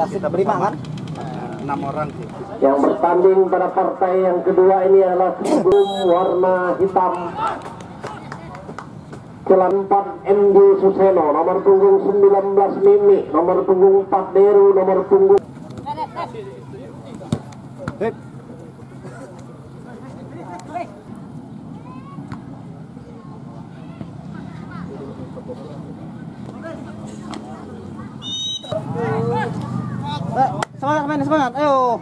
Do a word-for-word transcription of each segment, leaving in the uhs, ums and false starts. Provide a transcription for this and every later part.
kita berlima kan? Enam orang sih. Yang bertanding pada partai yang kedua ini adalah sebelum warna hitam. Celan empat M J Suseno, nomor punggung sembilan belas Mimi, nomor punggung empat Deru, nomor punggung Hip. Eh, semangat main, semangat, ayo.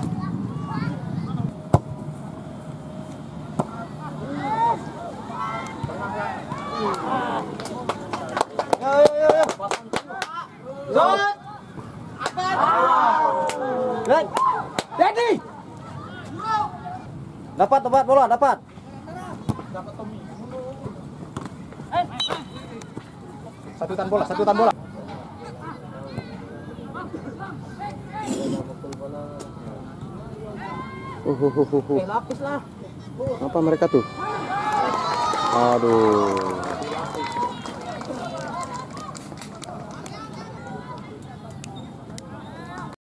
Yo yo yo yo. Shot. Good. Ready. Dapat, dapat bola, dapat. Satutan bola, satutan bola. Uh, uh, uh, uh. Eh, lapis lah. Apa mereka tuh? Aduh.